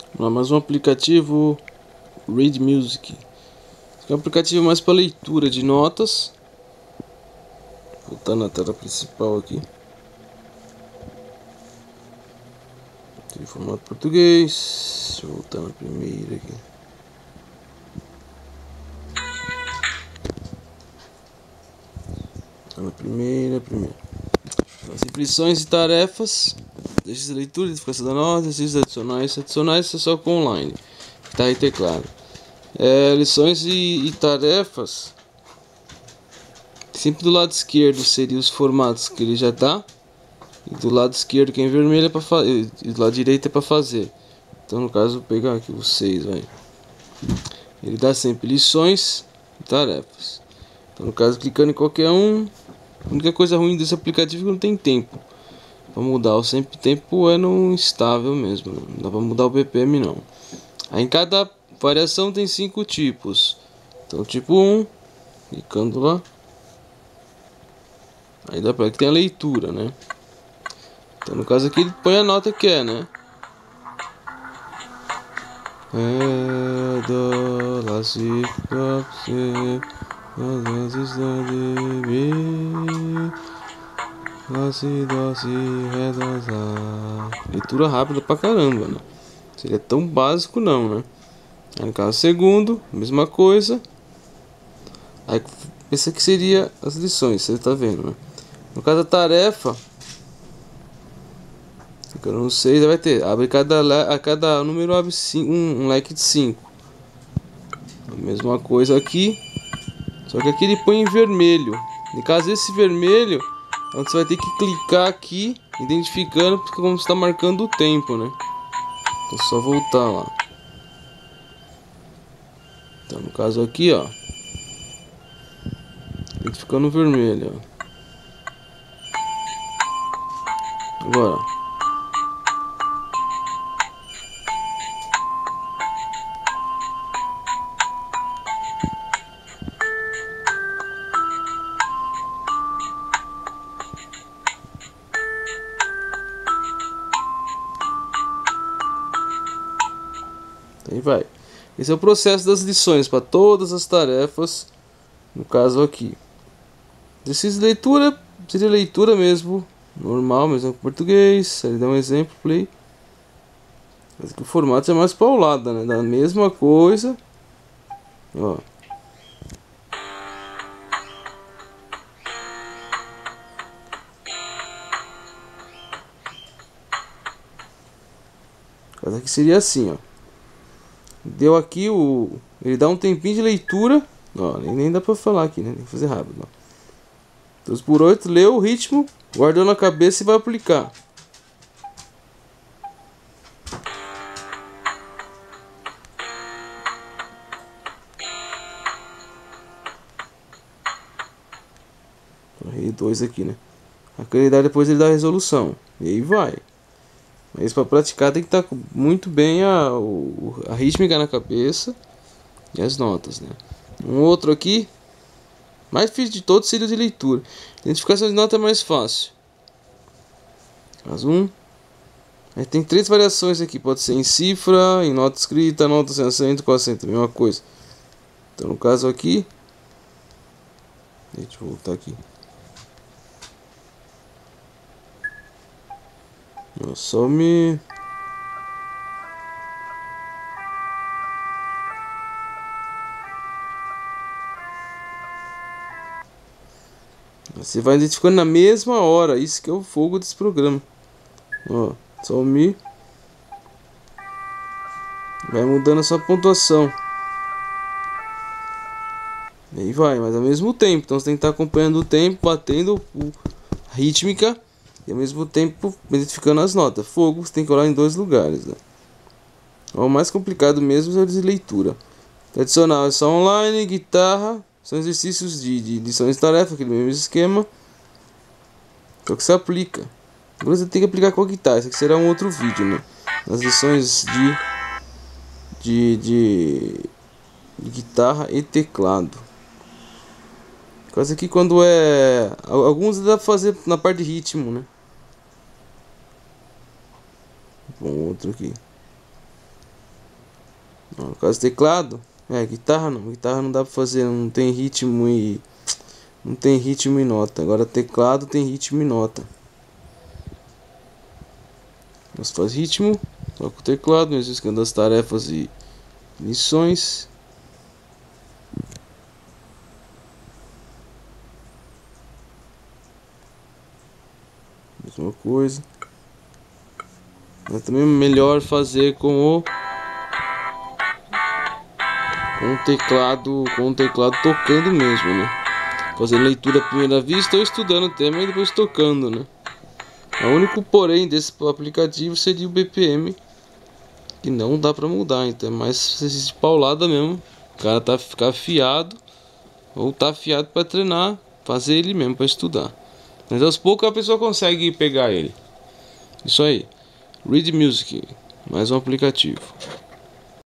Mais um aplicativo, Read Music. É um aplicativo mais para leitura de notas. Voltando na tela principal aqui. Tem formato português. Deixa eu voltar na primeira aqui. Na primeira. As impressões e tarefas. Exercício de leitura, identificação da nota, exercícios adicionais. Adicionais é só com online. Tá aí teclado. Lições e tarefas. Sempre do lado esquerdo seria os formatos que ele já dá. E do lado esquerdo, que é em vermelho, é para fazer. E do lado direito é para fazer. Então, no caso, vou pegar aqui os 6. Ele dá sempre lições e tarefas. Então, no caso, clicando em qualquer um. A única coisa ruim desse aplicativo é que não tem tempo para mudar. O sempre tempo é no instável mesmo. Não dá para mudar o BPM não. Aí em cada variação tem 5 tipos. Então, tipo 1, clicando lá. Aí dá para que tem a leitura, né? Então, no caso aqui, ele põe a nota que é, né? Do, lá, si, do, si, lá, si, do, si, ré, do, lá. Leitura rápida pra caramba, né? Seria tão básico não, né? Aí, no caso segundo, mesma coisa. Aí esse aqui seria as lições, você tá vendo, né? No caso da tarefa, ficando no 6, vai ter, abre a cada número abre um leque de 5. A mesma coisa aqui, só que aqui ele põe em vermelho. No caso esse vermelho, então você vai ter que clicar aqui, identificando, porque como está marcando o tempo, né? Então é só voltar lá. Então no caso aqui, ó, ele fica no vermelho, ó. Agora aí vai. Esse é o processo das lições para todas as tarefas. No caso aqui, exercício de leitura seria leitura mesmo, normal, mesmo com português. Ele dá um exemplo, play. Mas aqui o formato é mais paulado, né? Da mesma coisa, ó. Mas aqui seria assim, ó. Deu aqui ele dá um tempinho de leitura, ó, nem dá pra falar aqui, né? Tem que fazer rápido, ó. 2/8, leu o ritmo, guardou na cabeça e vai aplicar. Errei 2 aqui, né? A claridade depois ele dá a resolução. E aí vai. Mas para praticar tem que estar muito bem a rítmica na cabeça e as notas, né? Um outro aqui, mais difícil de todos seria o de leitura. Identificação de nota é mais fácil. Caso 1. Aí tem 3 variações aqui. Pode ser em cifra, em nota escrita, nota sem acento, com acento, mesma coisa. Então no caso aqui, deixa eu voltar aqui. Some. Você vai identificando na mesma hora. Isso que é o fogo desse programa. Ó, some. Vai mudando a sua pontuação. E aí vai, mas ao mesmo tempo. Então você tem que estar acompanhando o tempo, batendo a rítmica. E ao mesmo tempo identificando as notas. Fogo você tem que olhar em 2 lugares, né? O mais complicado mesmo é o de leitura. Tradicional é só online, guitarra. São exercícios de lições de tarefa, aquele mesmo esquema. Só que você aplica. Agora você tem que aplicar com a guitarra. Isso aqui será um outro vídeo, né? As lições de guitarra e teclado. Quase aqui quando é... Alguns dá pra fazer na parte de ritmo, né? Bom, outro aqui. No caso teclado, guitarra não dá pra fazer, não tem ritmo e nota. Agora teclado tem ritmo e nota. Nós faz ritmo, toca o teclado, mesmo escrevendo as tarefas e missões. Mesma coisa. Mas também é melhor fazer com o teclado tocando mesmo, né? Fazendo leitura à primeira vista ou estudando o tema e depois tocando, né? O único porém desse aplicativo seria o BPM, que não dá pra mudar, então é mais exercício de paulada mesmo. O cara ficar afiado ou tá afiado para treinar, fazer ele mesmo para estudar. Mas aos poucos a pessoa consegue pegar ele. Isso aí. Read Music, mais um aplicativo.